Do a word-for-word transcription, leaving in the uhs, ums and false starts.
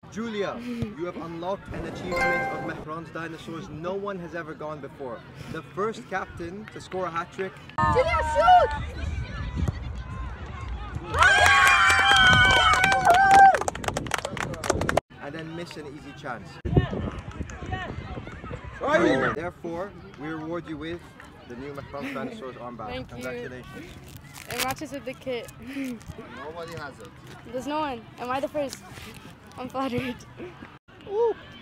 Julia, you have unlocked an achievement of Mehran's dinosaurs no one has ever gone before. The first captain to score a hat trick. Julia, shoot! And then miss an easy chance. Therefore, we reward you with the new Mehran's dinosaurs armband. Thank Congratulations. you. It matches with the kit. Nobody has it. There's no one. Am I the first? I'm flattered. Ooh.